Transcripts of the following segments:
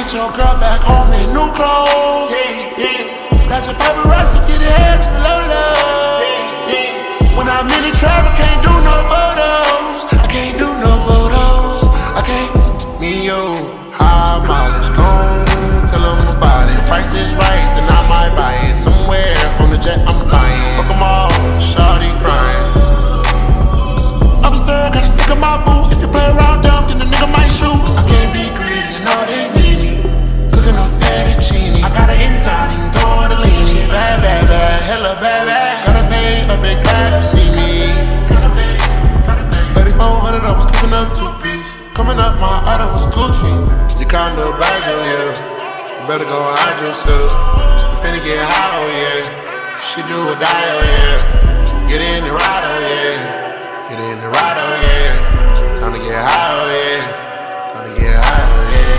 sent your girl back home in new clothes. Got your paparazzi get ahead of the low. When I'm in the trap, I can't do no photos. I can't do no photos. I can't. Me and you, high mileage, gon' tell them about it. Price is right, then I might buy it. Somewhere on the jet I'm flying. Fuck them all, shawty crying. Officer, gotta stick in my boot. If you play around dumb, then the nigga might shoot. I can't be greedy, you know they need me. Cooking up fettuccine. I got her in town, you can throw her the lean. She bad, bad, bad, hella bad, bad. Gotta pay a big bag to see me. 3,400, I was cooking up 2-piece. Coming up, my order was Gucci. You kinda bad, yeah. You better go hide yourself. You finna get high, oh yeah. She do or die, oh yeah. Get in the ride, oh yeah. Get in the ride, oh yeah. Time to get high, oh yeah. Time to get high, oh yeah.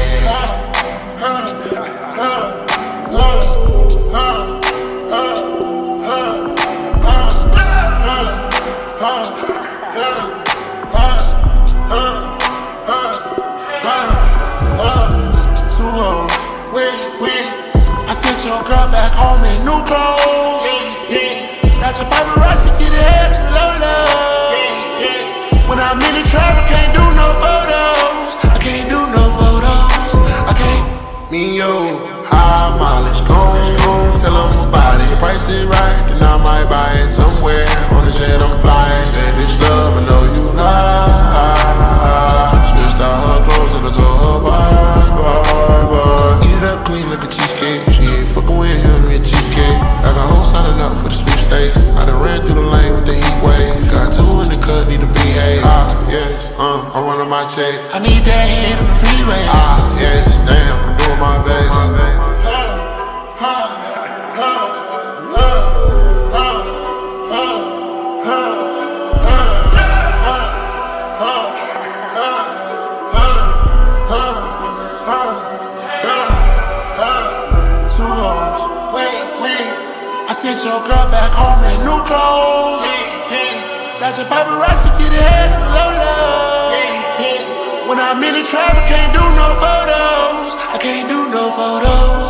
I sent your girl back home in new clothes. Got your paparazzi get ahead of the low. When I'm in the trap, I can't do no photos. I can't do no photos. I can't. Me and you, high mileage, gon' tell them about it. The price is right, then I might buy it somewhere on the jet I'm flying. Said this love, I know you lie. Switched out her clothes and I told her bye. Eat it up clean like a cheesecake. She ain't fucking with him, get cheesecake. I got hoes signing up for the sweepstakes. I done ran through the lane with the heat wave. Got two in the cut, need to behave. Yes, I'm running my check. I need that head on the freeway. Yes, damn, I'm doing my best. I sent your girl back home in new clothes. Got your paparazzi get ahead of the low. When I'm in the trap, I can't do no photos. I can't do no photos.